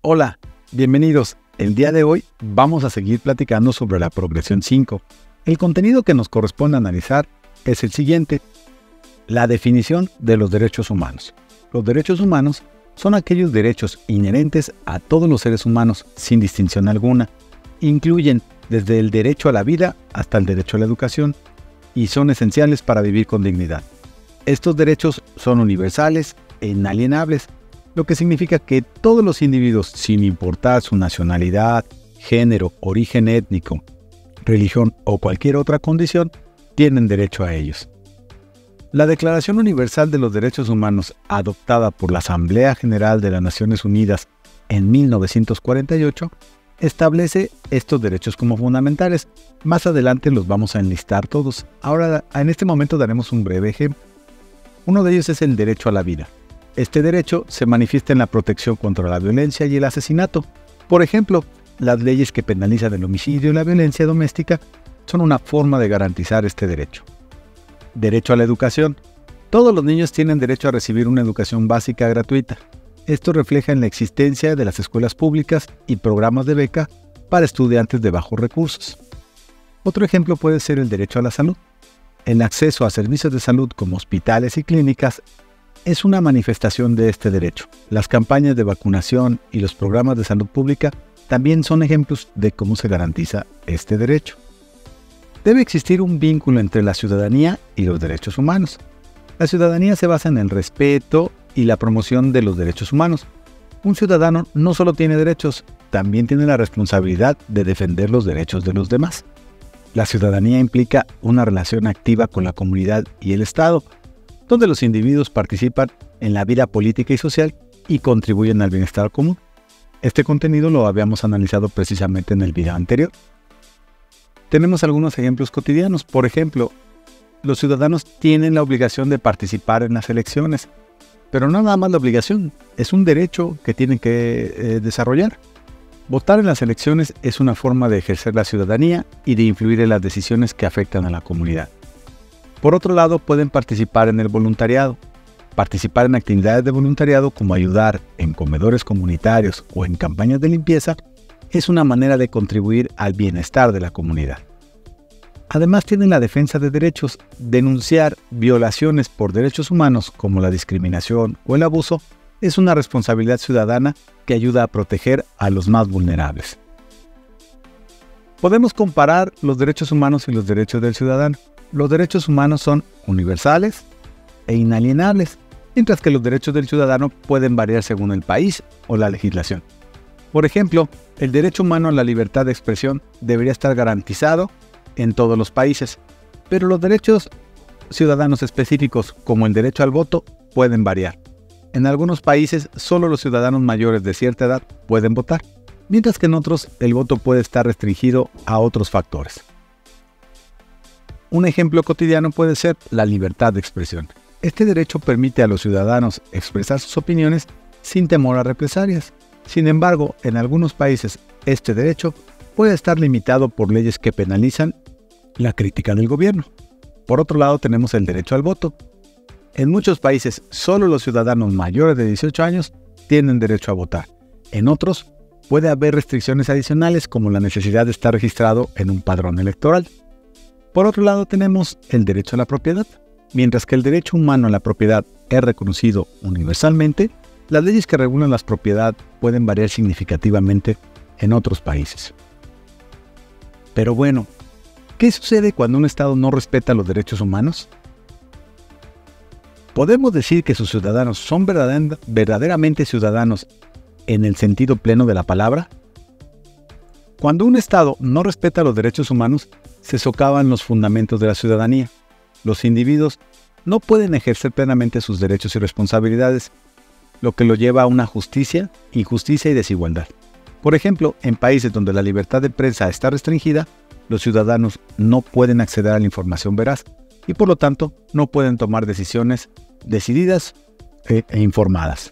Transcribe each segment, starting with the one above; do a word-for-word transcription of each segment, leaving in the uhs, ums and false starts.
Hola, bienvenidos. El día de hoy vamos a seguir platicando sobre la progresión cinco. El contenido que nos corresponde analizar es el siguiente: la definición de los derechos humanos. Los derechos humanos son aquellos derechos inherentes a todos los seres humanos sin distinción alguna. Incluyen desde el derecho a la vida hasta el derecho a la educación y son esenciales para vivir con dignidad. Estos derechos son universales e inalienables, lo que significa que todos los individuos, sin importar su nacionalidad, género, origen étnico, religión o cualquier otra condición, tienen derecho a ellos. La Declaración Universal de los Derechos Humanos, adoptada por la Asamblea General de las Naciones Unidas en mil novecientos cuarenta y ocho, establece estos derechos como fundamentales. Más adelante los vamos a enlistar todos. Ahora, en este momento daremos un breve ejemplo. Uno de ellos es el derecho a la vida. Este derecho se manifiesta en la protección contra la violencia y el asesinato. Por ejemplo, las leyes que penalizan el homicidio y la violencia doméstica son una forma de garantizar este derecho. Derecho a la educación. Todos los niños tienen derecho a recibir una educación básica gratuita. Esto refleja en la existencia de las escuelas públicas y programas de beca para estudiantes de bajos recursos. Otro ejemplo puede ser el derecho a la salud. El acceso a servicios de salud como hospitales y clínicas es una manifestación de este derecho. Las campañas de vacunación y los programas de salud pública también son ejemplos de cómo se garantiza este derecho. Debe existir un vínculo entre la ciudadanía y los derechos humanos. La ciudadanía se basa en el respeto y la promoción de los derechos humanos. Un ciudadano no solo tiene derechos, también tiene la responsabilidad de defender los derechos de los demás. La ciudadanía implica una relación activa con la comunidad y el Estado, donde los individuos participan en la vida política y social y contribuyen al bienestar común. Este contenido lo habíamos analizado precisamente en el video anterior. Tenemos algunos ejemplos cotidianos. Por ejemplo, los ciudadanos tienen la obligación de participar en las elecciones, pero no nada más la obligación, es un derecho que tienen que eh, desarrollar. Votar en las elecciones es una forma de ejercer la ciudadanía y de influir en las decisiones que afectan a la comunidad. Por otro lado, pueden participar en el voluntariado. Participar en actividades de voluntariado como ayudar en comedores comunitarios o en campañas de limpieza es una manera de contribuir al bienestar de la comunidad. Además, tienen la defensa de derechos. Denunciar violaciones por derechos humanos como la discriminación o el abuso es una responsabilidad ciudadana que ayuda a proteger a los más vulnerables. Podemos comparar los derechos humanos y los derechos del ciudadano. Los derechos humanos son universales e inalienables, mientras que los derechos del ciudadano pueden variar según el país o la legislación. Por ejemplo, el derecho humano a la libertad de expresión debería estar garantizado en todos los países, pero los derechos ciudadanos específicos, como el derecho al voto, pueden variar. En algunos países, solo los ciudadanos mayores de cierta edad pueden votar, mientras que en otros el voto puede estar restringido a otros factores. Un ejemplo cotidiano puede ser la libertad de expresión. Este derecho permite a los ciudadanos expresar sus opiniones sin temor a represalias. Sin embargo, en algunos países, este derecho puede estar limitado por leyes que penalizan la crítica del gobierno. Por otro lado, tenemos el derecho al voto. En muchos países, solo los ciudadanos mayores de dieciocho años tienen derecho a votar. En otros, puede haber restricciones adicionales como la necesidad de estar registrado en un padrón electoral. Por otro lado, tenemos el derecho a la propiedad. Mientras que el derecho humano a la propiedad es reconocido universalmente, las leyes que regulan la propiedad pueden variar significativamente en otros países. Pero bueno, ¿qué sucede cuando un Estado no respeta los derechos humanos? ¿Podemos decir que sus ciudadanos son verdaderamente ciudadanos en el sentido pleno de la palabra? Cuando un Estado no respeta los derechos humanos, se socavan los fundamentos de la ciudadanía. Los individuos no pueden ejercer plenamente sus derechos y responsabilidades, lo que lo lleva a una justicia, injusticia y desigualdad. Por ejemplo, en países donde la libertad de prensa está restringida, los ciudadanos no pueden acceder a la información veraz y por lo tanto no pueden tomar decisiones decididas e, e informadas.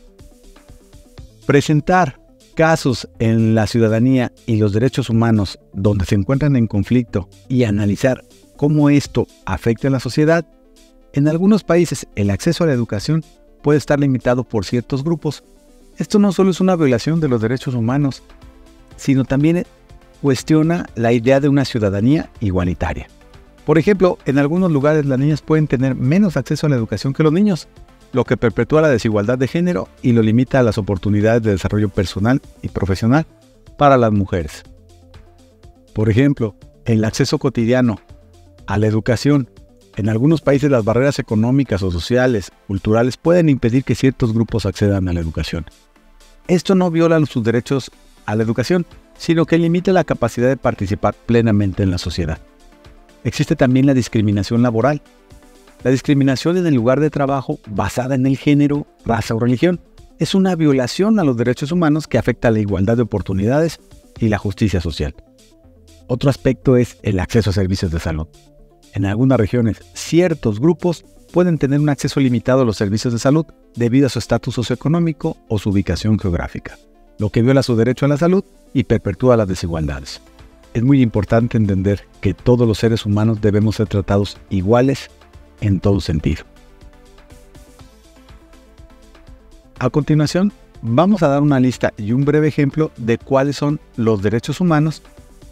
Presentar casos en la ciudadanía y los derechos humanos donde se encuentran en conflicto y analizar cómo esto afecta a la sociedad. En algunos países el acceso a la educación puede estar limitado por ciertos grupos. Esto no solo es una violación de los derechos humanos, sino también cuestiona la idea de una ciudadanía igualitaria. Por ejemplo, en algunos lugares las niñas pueden tener menos acceso a la educación que los niños, lo que perpetúa la desigualdad de género y lo limita a las oportunidades de desarrollo personal y profesional para las mujeres. Por ejemplo, el acceso cotidiano a la educación. En algunos países las barreras económicas o sociales, culturales, pueden impedir que ciertos grupos accedan a la educación. Esto no viola sus derechos a la educación, sino que limita la capacidad de participar plenamente en la sociedad. Existe también la discriminación laboral. La discriminación en el lugar de trabajo basada en el género, raza o religión es una violación a los derechos humanos que afecta a la igualdad de oportunidades y la justicia social. Otro aspecto es el acceso a servicios de salud. En algunas regiones, ciertos grupos pueden tener un acceso limitado a los servicios de salud debido a su estatus socioeconómico o su ubicación geográfica, lo que viola su derecho a la salud y perpetúa las desigualdades. Es muy importante entender que todos los seres humanos debemos ser tratados iguales en todo sentido. A continuación, vamos a dar una lista y un breve ejemplo de cuáles son los derechos humanos.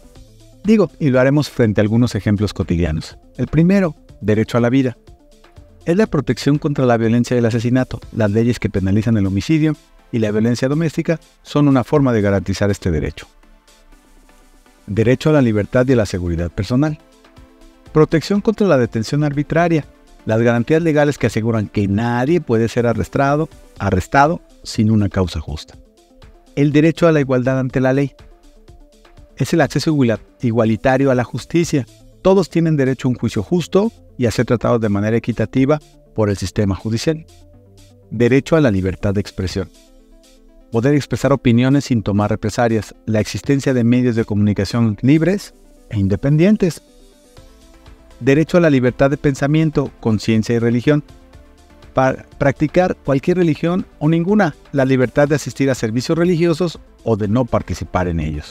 Digo, y lo haremos frente a algunos ejemplos cotidianos. El primero, derecho a la vida. Es la protección contra la violencia y el asesinato. Las leyes que penalizan el homicidio y la violencia doméstica son una forma de garantizar este derecho. Derecho a la libertad y a la seguridad personal. Protección contra la detención arbitraria. Las garantías legales que aseguran que nadie puede ser arrestado, arrestado sin una causa justa. El derecho a la igualdad ante la ley. Es el acceso igualitario a la justicia. Todos tienen derecho a un juicio justo y a ser tratados de manera equitativa por el sistema judicial. Derecho a la libertad de expresión. Poder expresar opiniones sin tomar represalias. La existencia de medios de comunicación libres e independientes. Derecho a la libertad de pensamiento, conciencia y religión. Para practicar cualquier religión o ninguna. La libertad de asistir a servicios religiosos o de no participar en ellos.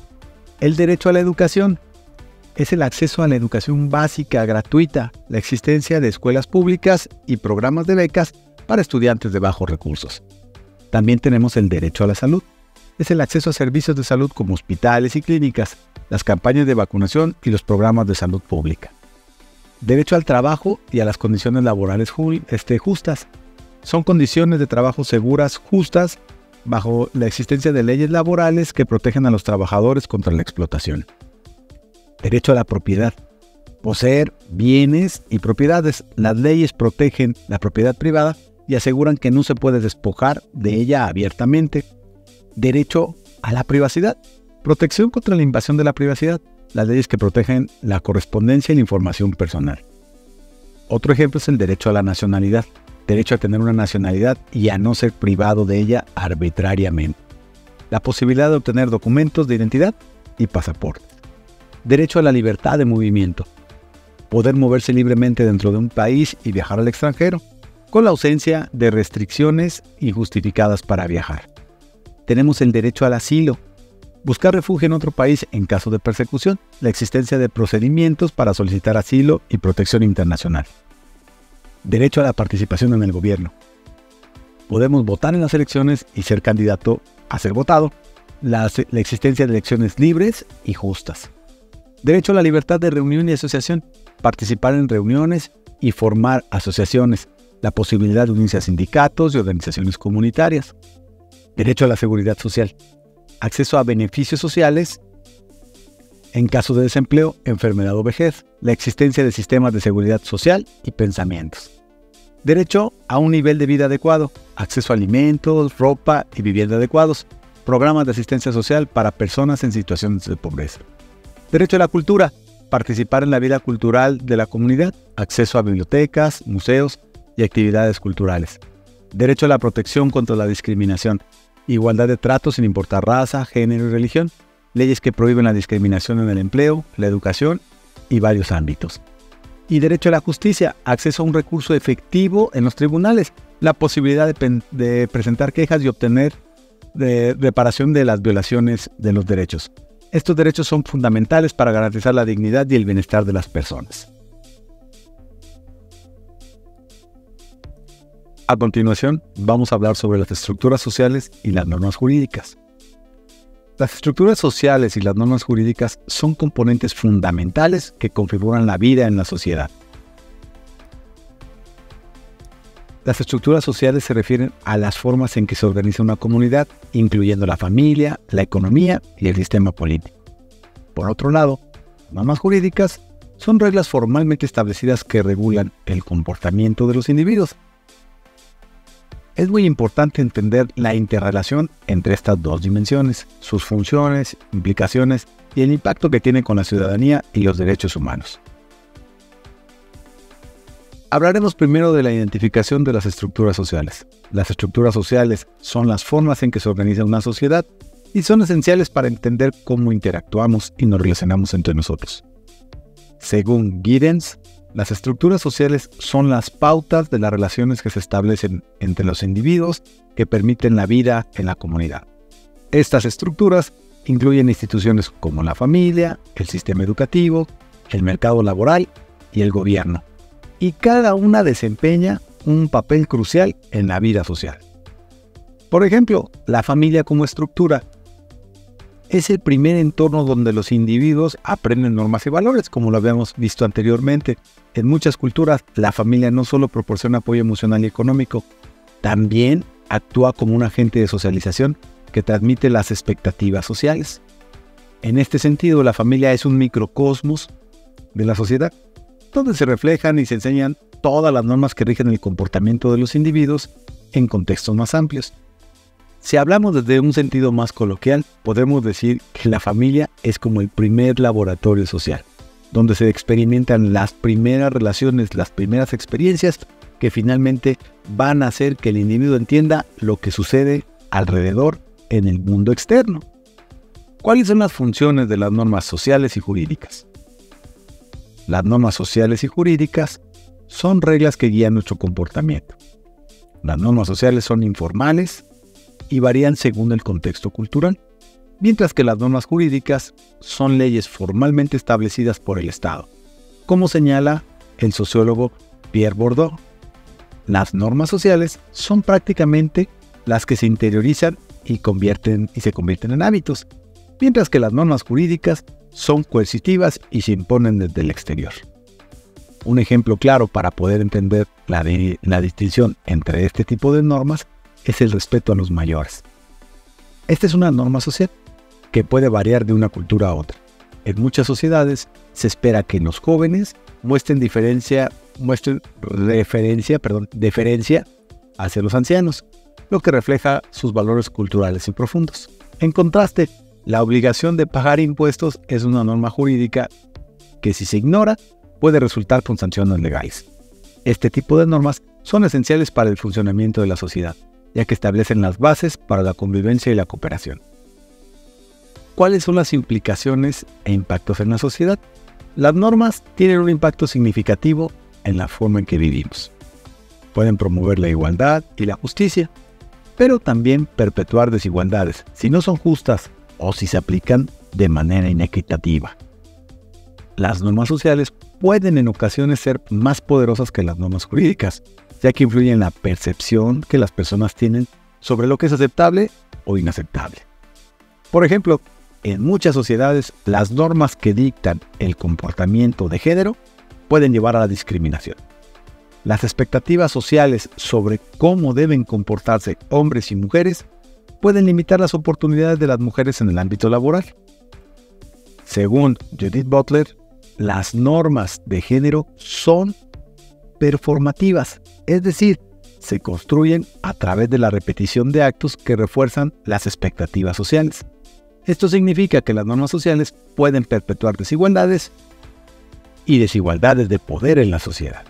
El derecho a la educación. Es el acceso a la educación básica gratuita, la existencia de escuelas públicas y programas de becas para estudiantes de bajos recursos. También tenemos el derecho a la salud. Es el acceso a servicios de salud como hospitales y clínicas, las campañas de vacunación y los programas de salud pública. Derecho al trabajo y a las condiciones laborales ju- este, justas. Son condiciones de trabajo seguras, justas, bajo la existencia de leyes laborales que protegen a los trabajadores contra la explotación. Derecho a la propiedad. Poseer bienes y propiedades. Las leyes protegen la propiedad privada y aseguran que no se puede despojar de ella abiertamente. Derecho a la privacidad. Protección contra la invasión de la privacidad. Las leyes que protegen la correspondencia y la información personal. Otro ejemplo es el derecho a la nacionalidad. Derecho a tener una nacionalidad y a no ser privado de ella arbitrariamente. La posibilidad de obtener documentos de identidad y pasaportes. Derecho a la libertad de movimiento. Poder moverse libremente dentro de un país y viajar al extranjero, con la ausencia de restricciones injustificadas para viajar. Tenemos el derecho al asilo. Buscar refugio en otro país en caso de persecución. La existencia de procedimientos para solicitar asilo y protección internacional. Derecho a la participación en el gobierno. Podemos votar en las elecciones y ser candidato a ser votado. La, la existencia de elecciones libres y justas. Derecho a la libertad de reunión y asociación. Participar en reuniones y formar asociaciones. La posibilidad de unirse a sindicatos y organizaciones comunitarias. Derecho a la seguridad social. Acceso a beneficios sociales en caso de desempleo, enfermedad o vejez. La existencia de sistemas de seguridad social y pensamientos. Derecho a un nivel de vida adecuado. Acceso a alimentos, ropa y vivienda adecuados. Programas de asistencia social para personas en situaciones de pobreza. Derecho a la cultura. Participar en la vida cultural de la comunidad. Acceso a bibliotecas, museos y actividades culturales. Derecho a la protección contra la discriminación. Igualdad de trato sin importar raza, género y religión. Leyes que prohíben la discriminación en el empleo, la educación y varios ámbitos. Y derecho a la justicia. Acceso a un recurso efectivo en los tribunales. La posibilidad de, pen- de presentar quejas y obtener de reparación de las violaciones de los derechos. Estos derechos son fundamentales para garantizar la dignidad y el bienestar de las personas. A continuación, vamos a hablar sobre las estructuras sociales y las normas jurídicas. Las estructuras sociales y las normas jurídicas son componentes fundamentales que configuran la vida en la sociedad. Las estructuras sociales se refieren a las formas en que se organiza una comunidad, incluyendo la familia, la economía y el sistema político. Por otro lado, las normas jurídicas son reglas formalmente establecidas que regulan el comportamiento de los individuos. Es muy importante entender la interrelación entre estas dos dimensiones, sus funciones, implicaciones y el impacto que tienen con la ciudadanía y los derechos humanos. Hablaremos primero de la identificación de las estructuras sociales. Las estructuras sociales son las formas en que se organiza una sociedad y son esenciales para entender cómo interactuamos y nos relacionamos entre nosotros. Según Giddens, las estructuras sociales son las pautas de las relaciones que se establecen entre los individuos que permiten la vida en la comunidad. Estas estructuras incluyen instituciones como la familia, el sistema educativo, el mercado laboral y el gobierno, y cada una desempeña un papel crucial en la vida social. Por ejemplo, la familia como estructura es el primer entorno donde los individuos aprenden normas y valores, como lo habíamos visto anteriormente. En muchas culturas, la familia no solo proporciona apoyo emocional y económico, también actúa como un agente de socialización que transmite las expectativas sociales. En este sentido, la familia es un microcosmos de la sociedad, donde se reflejan y se enseñan todas las normas que rigen el comportamiento de los individuos en contextos más amplios. Si hablamos desde un sentido más coloquial, podemos decir que la familia es como el primer laboratorio social, donde se experimentan las primeras relaciones, las primeras experiencias que finalmente van a hacer que el individuo entienda lo que sucede alrededor en el mundo externo. ¿Cuáles son las funciones de las normas sociales y jurídicas? Las normas sociales y jurídicas son reglas que guían nuestro comportamiento. Las normas sociales son informales y varían según el contexto cultural, mientras que las normas jurídicas son leyes formalmente establecidas por el Estado, como señala el sociólogo Pierre Bourdieu. Las normas sociales son prácticamente las que se interiorizan y, convierten, y se convierten en hábitos, mientras que las normas jurídicas son coercitivas y se imponen desde el exterior. Un ejemplo claro para poder entender la, de, la distinción entre este tipo de normas es el respeto a los mayores. Esta es una norma social que puede variar de una cultura a otra. En muchas sociedades se espera que los jóvenes muestren diferencia, muestren referencia, perdón, deferencia hacia los ancianos, lo que refleja sus valores culturales y profundos. En contraste, la obligación de pagar impuestos es una norma jurídica que, si se ignora, puede resultar con sanciones legales. Este tipo de normas son esenciales para el funcionamiento de la sociedad, ya que establecen las bases para la convivencia y la cooperación. ¿Cuáles son las implicaciones e impactos en la sociedad? Las normas tienen un impacto significativo en la forma en que vivimos. Pueden promover la igualdad y la justicia, pero también perpetuar desigualdades si no son justas o si se aplican de manera inequitativa. Las normas sociales pueden en ocasiones ser más poderosas que las normas jurídicas, ya que influyen en la percepción que las personas tienen sobre lo que es aceptable o inaceptable. Por ejemplo, en muchas sociedades, las normas que dictan el comportamiento de género pueden llevar a la discriminación. Las expectativas sociales sobre cómo deben comportarse hombres y mujeres pueden limitar las oportunidades de las mujeres en el ámbito laboral. Según Judith Butler, las normas de género son performativas, es decir, se construyen a través de la repetición de actos que refuerzan las expectativas sociales. Esto significa que las normas sociales pueden perpetuar desigualdades y desigualdades de poder en la sociedad.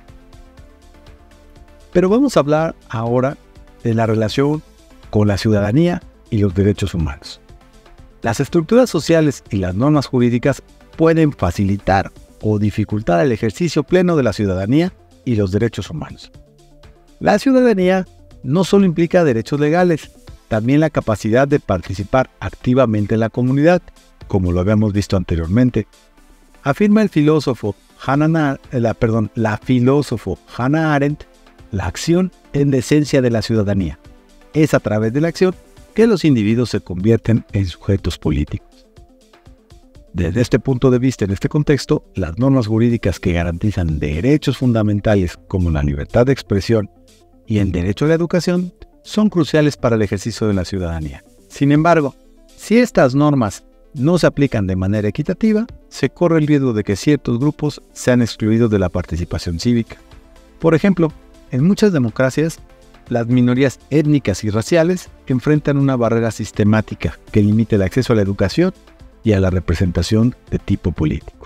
Pero vamos a hablar ahora de la relación con la ciudadanía y los derechos humanos. Las estructuras sociales y las normas jurídicas pueden facilitar o dificultar el ejercicio pleno de la ciudadanía y los derechos humanos. La ciudadanía no solo implica derechos legales, también la capacidad de participar activamente en la comunidad, como lo habíamos visto anteriormente. Afirma el filósofo Hannah, la, perdón, la filósofo Hannah Arendt la acción es la esencia de la ciudadanía. Es a través de la acción que los individuos se convierten en sujetos políticos. Desde este punto de vista, en este contexto, las normas jurídicas que garantizan derechos fundamentales como la libertad de expresión y el derecho a la educación son cruciales para el ejercicio de la ciudadanía. Sin embargo, si estas normas no se aplican de manera equitativa, se corre el riesgo de que ciertos grupos sean excluidos de la participación cívica. Por ejemplo, en muchas democracias, las minorías étnicas y raciales enfrentan una barrera sistemática que limita el acceso a la educación y a la representación de tipo político.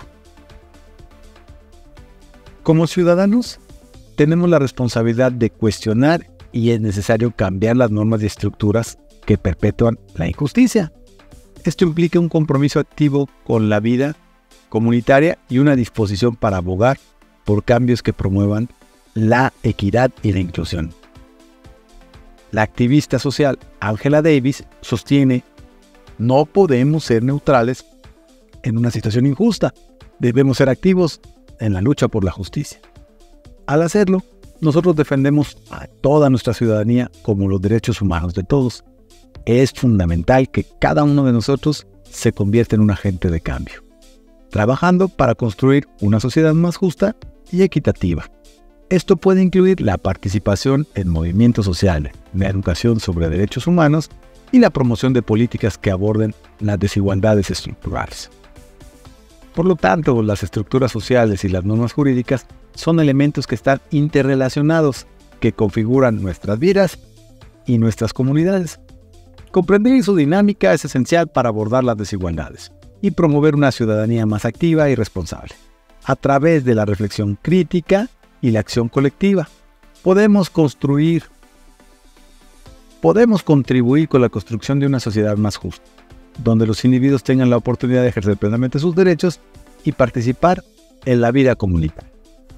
Como ciudadanos, tenemos la responsabilidad de cuestionar y es necesario cambiar las normas y estructuras que perpetúan la injusticia. Esto implica un compromiso activo con la vida comunitaria y una disposición para abogar por cambios que promuevan la equidad y la inclusión. La activista social Angela Davis sostiene: no podemos ser neutrales en una situación injusta, debemos ser activos en la lucha por la justicia. Al hacerlo, nosotros defendemos a toda nuestra ciudadanía como los derechos humanos de todos. Es fundamental que cada uno de nosotros se convierta en un agente de cambio, trabajando para construir una sociedad más justa y equitativa. Esto puede incluir la participación en movimientos sociales, la educación sobre derechos humanos y la promoción de políticas que aborden las desigualdades estructurales. Por lo tanto, las estructuras sociales y las normas jurídicas son elementos que están interrelacionados, que configuran nuestras vidas y nuestras comunidades. Comprender su dinámica es esencial para abordar las desigualdades y promover una ciudadanía más activa y responsable. A través de la reflexión crítica y la acción colectiva, podemos construir, podemos contribuir con la construcción de una sociedad más justa, donde los individuos tengan la oportunidad de ejercer plenamente sus derechos y participar en la vida comunitaria.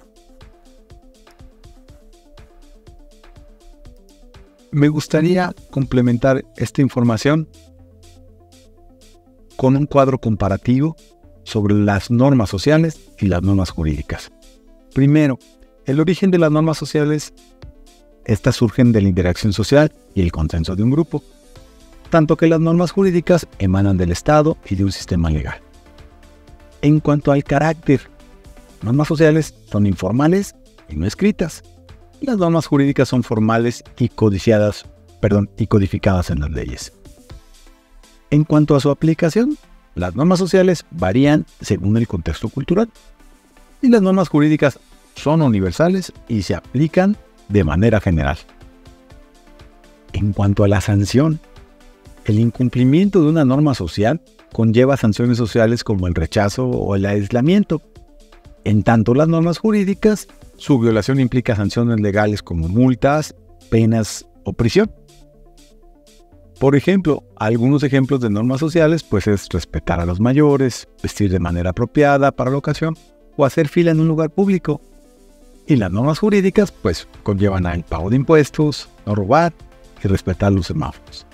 Me gustaría complementar esta información con un cuadro comparativo sobre las normas sociales y las normas jurídicas. Primero, el origen de las normas sociales, estas surgen de la interacción social y el consenso de un grupo, tanto que las normas jurídicas emanan del Estado y de un sistema legal. En cuanto al carácter, normas sociales son informales y no escritas. Las normas jurídicas son formales y codiciadas, perdón, y codificadas en las leyes. En cuanto a su aplicación, las normas sociales varían según el contexto cultural y las normas jurídicas son universales y se aplican de manera general. En cuanto a la sanción, el incumplimiento de una norma social conlleva sanciones sociales como el rechazo o el aislamiento. En tanto, las normas jurídicas, su violación implica sanciones legales como multas, penas o prisión. Por ejemplo, algunos ejemplos de normas sociales pues es respetar a los mayores, vestir de manera apropiada para la ocasión o hacer fila en un lugar público. Y las normas jurídicas pues conllevan al pago de impuestos, no robar y respetar los semáforos.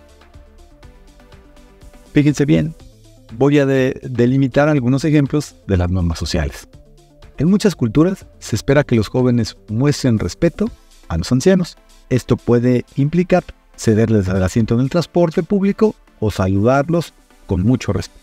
Fíjense bien, voy a de- delimitar algunos ejemplos de las normas sociales. En muchas culturas se espera que los jóvenes muestren respeto a los ancianos. Esto puede implicar cederles el asiento en el transporte público o saludarlos con mucho respeto.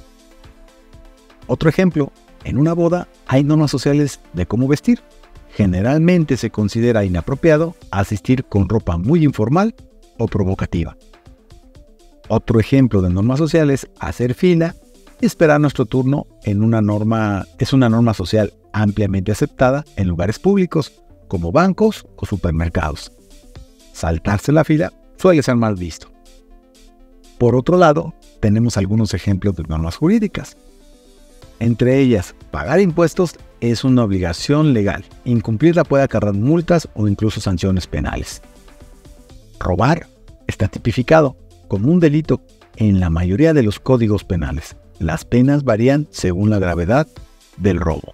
Otro ejemplo, en una boda hay normas sociales de cómo vestir. Generalmente se considera inapropiado asistir con ropa muy informal o provocativa. Otro ejemplo de normas sociales, hacer fila y esperar nuestro turno en una norma, es una norma social ampliamente aceptada en lugares públicos como bancos o supermercados. Saltarse la fila suele ser mal visto. Por otro lado, tenemos algunos ejemplos de normas jurídicas. Entre ellas, pagar impuestos es una obligación legal. Incumplirla puede acarrear multas o incluso sanciones penales. Robar está tipificado como un delito en la mayoría de los códigos penales. Las penas varían según la gravedad del robo.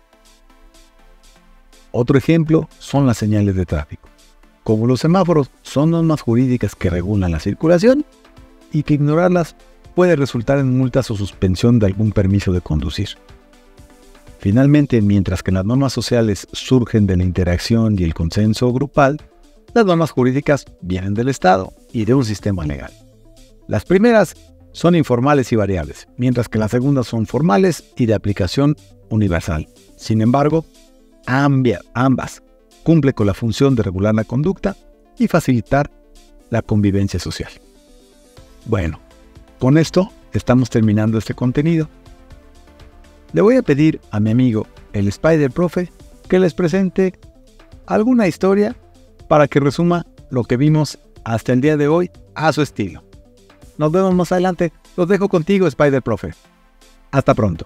Otro ejemplo son las señales de tráfico. Como los semáforos son normas jurídicas que regulan la circulación y que ignorarlas puede resultar en multas o suspensión de algún permiso de conducir. Finalmente, mientras que las normas sociales surgen de la interacción y el consenso grupal, las normas jurídicas vienen del Estado y de un sistema legal. Las primeras son informales y variables, mientras que las segundas son formales y de aplicación universal. Sin embargo, ambas cumplen con la función de regular la conducta y facilitar la convivencia social. Bueno, con esto estamos terminando este contenido. Le voy a pedir a mi amigo, el Spider Profe, que les presente alguna historia para que resuma lo que vimos hasta el día de hoy a su estilo. Nos vemos más adelante. Los dejo contigo, Spider Profe. Hasta pronto.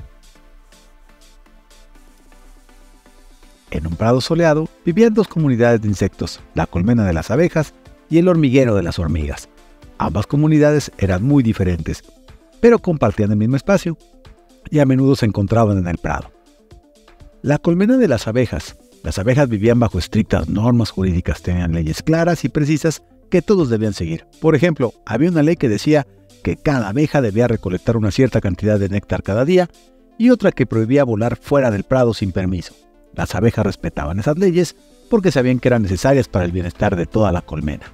En un prado soleado vivían dos comunidades de insectos, la colmena de las abejas y el hormiguero de las hormigas. Ambas comunidades eran muy diferentes, pero compartían el mismo espacio y a menudo se encontraban en el prado. La colmena de las abejas. Las abejas vivían bajo estrictas normas jurídicas, tenían leyes claras y precisas que todos debían seguir. Por ejemplo, había una ley que decía que cada abeja debía recolectar una cierta cantidad de néctar cada día y otra que prohibía volar fuera del prado sin permiso. Las abejas respetaban esas leyes porque sabían que eran necesarias para el bienestar de toda la colmena.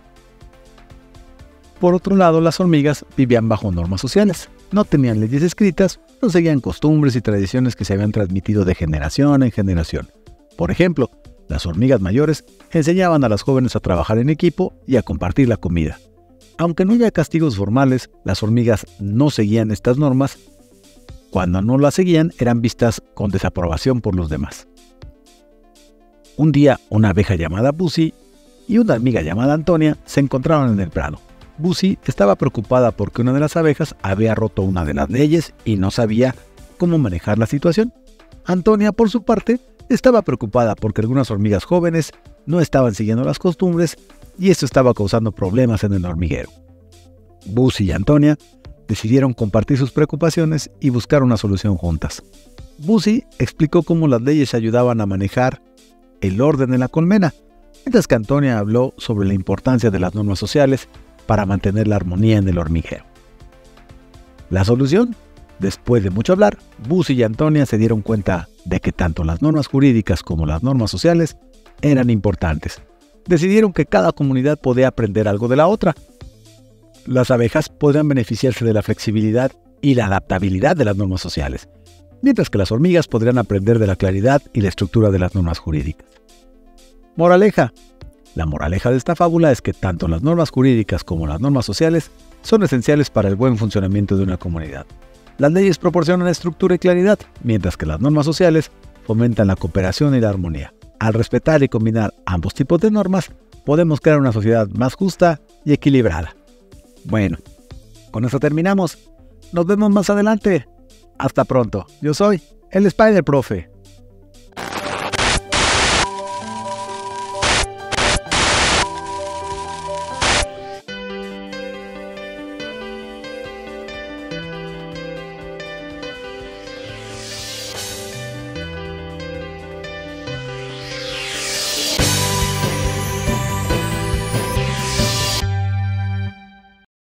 Por otro lado, las hormigas vivían bajo normas sociales. No tenían leyes escritas, no seguían costumbres y tradiciones que se habían transmitido de generación en generación. Por ejemplo, las hormigas mayores enseñaban a las jóvenes a trabajar en equipo y a compartir la comida. Aunque no había castigos formales, las hormigas no seguían estas normas. Cuando no las seguían, eran vistas con desaprobación por los demás. Un día, una abeja llamada Busi y una hormiga llamada Antonia se encontraron en el prado. Busi estaba preocupada porque una de las abejas había roto una de las leyes y no sabía cómo manejar la situación. Antonia, por su parte, estaba preocupada porque algunas hormigas jóvenes no estaban siguiendo las costumbres y esto estaba causando problemas en el hormiguero. Busi y Antonia decidieron compartir sus preocupaciones y buscar una solución juntas. Busi explicó cómo las leyes ayudaban a manejar el orden en la colmena, mientras que Antonia habló sobre la importancia de las normas sociales para mantener la armonía en el hormiguero. La solución: después de mucho hablar, Busi y Antonia se dieron cuenta de que tanto las normas jurídicas como las normas sociales eran importantes. Decidieron que cada comunidad podía aprender algo de la otra. Las abejas podrían beneficiarse de la flexibilidad y la adaptabilidad de las normas sociales, mientras que las hormigas podrían aprender de la claridad y la estructura de las normas jurídicas. Moraleja. La moraleja de esta fábula es que tanto las normas jurídicas como las normas sociales son esenciales para el buen funcionamiento de una comunidad. Las leyes proporcionan estructura y claridad, mientras que las normas sociales fomentan la cooperación y la armonía. Al respetar y combinar ambos tipos de normas, podemos crear una sociedad más justa y equilibrada. Bueno, con esto terminamos. Nos vemos más adelante. Hasta pronto. Yo soy el Spider Profe.